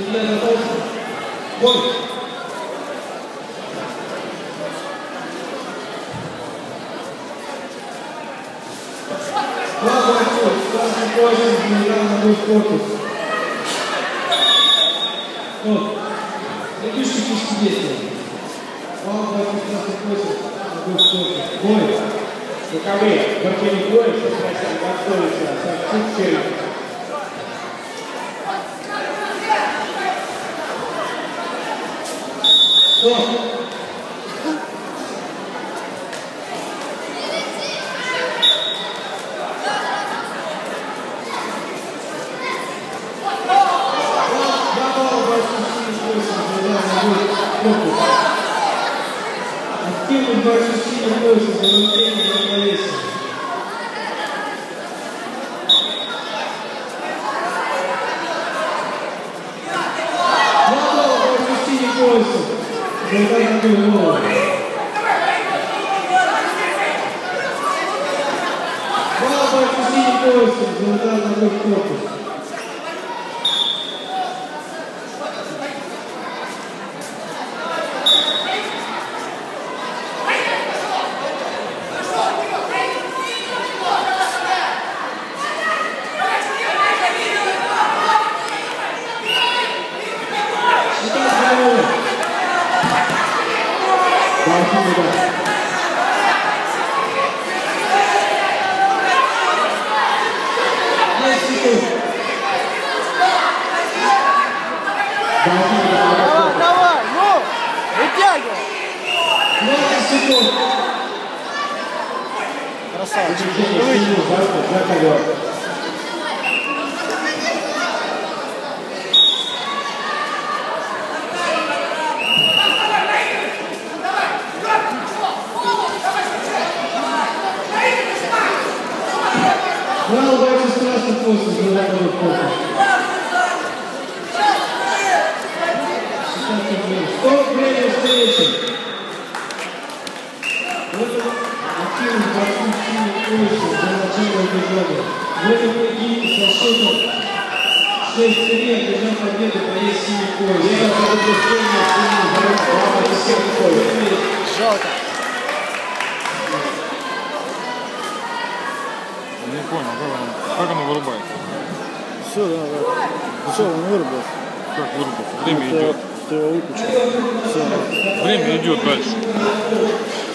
Бой! Слава Отцу, красный пояс, генеральный корпус. Вот. Следующий фишки действия. Слава Отцу, красный пояс, корпус. Бой! Боковые, борьбе боя, что готовится, как челюсть. Стоп! Активный большой сильный пояс за внутреннее равновесие. Надо большой сильный пояс за ударную голову. Надо большой сильный пояс за ударную корпус. Давай, ну, вытягивай. 20 секунд. Красавчик. Брал больше страшных после золотого корпуса. Стоп, время встречи. Это активный борцов сильный пояс для начала эпизода. В этом поединке со счетом 6-3 одержал победу боец синий пояс. Я предупреждение сильный пояс. Жалко. Не понял, как оно вырубается? Все, да. Все, он вырубился. Как вырубится? Время идет. Ты его выключил. Все. Время идет дальше.